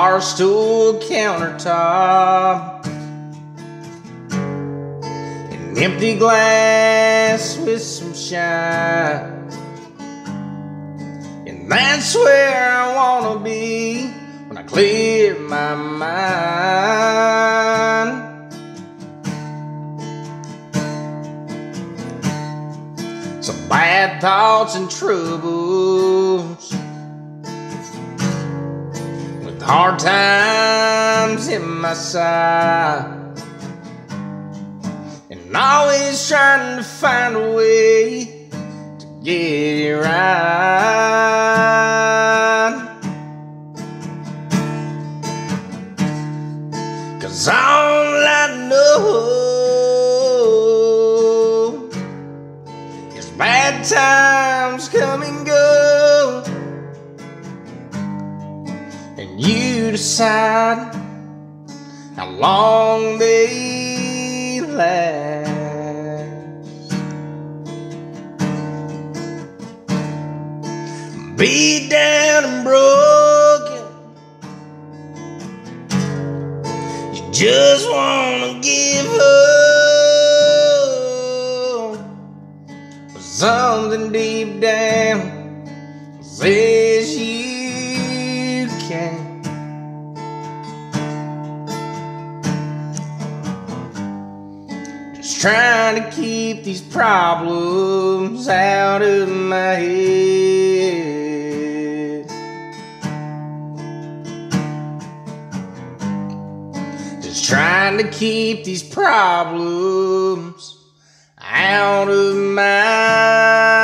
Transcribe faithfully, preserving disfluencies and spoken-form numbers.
bar stool countertop, an empty glass with some shine. And that's where I wanna be when I clear my mind. Some bad thoughts and troubles, with hard times in my side, and always trying to find a way to get it right. 'Cause all I know is bad times come and go, and you decide how long they last. Beat down and broken, you just wanna give up, but something deep down says you can't. Just trying to keep these problems out of my head. Just trying to keep these problems out of my